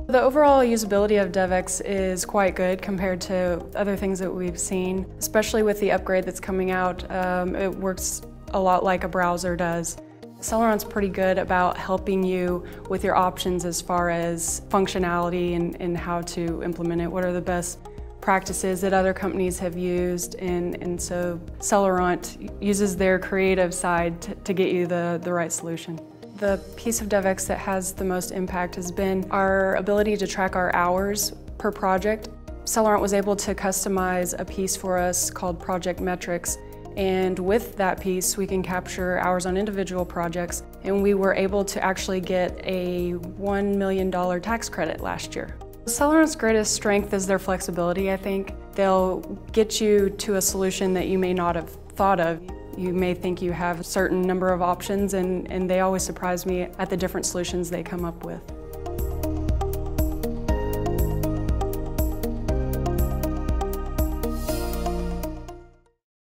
The overall usability of DevX is quite good compared to other things that we've seen, especially with the upgrade that's coming out. It works a lot like a browser does. Celerant's pretty good about helping you with your options as far as functionality and how to implement it. What are the best practices that other companies have used, and so Celerant uses their creative side to get you the right solution. The piece of DevX that has the most impact has been our ability to track our hours per project. Celerant was able to customize a piece for us called Project Metrics, and with that piece we can capture hours on individual projects, and we were able to actually get a $1 million tax credit last year. Celerant's greatest strength is their flexibility, I think. They'll get you to a solution that you may not have thought of. You may think you have a certain number of options, and they always surprise me at the different solutions they come up with.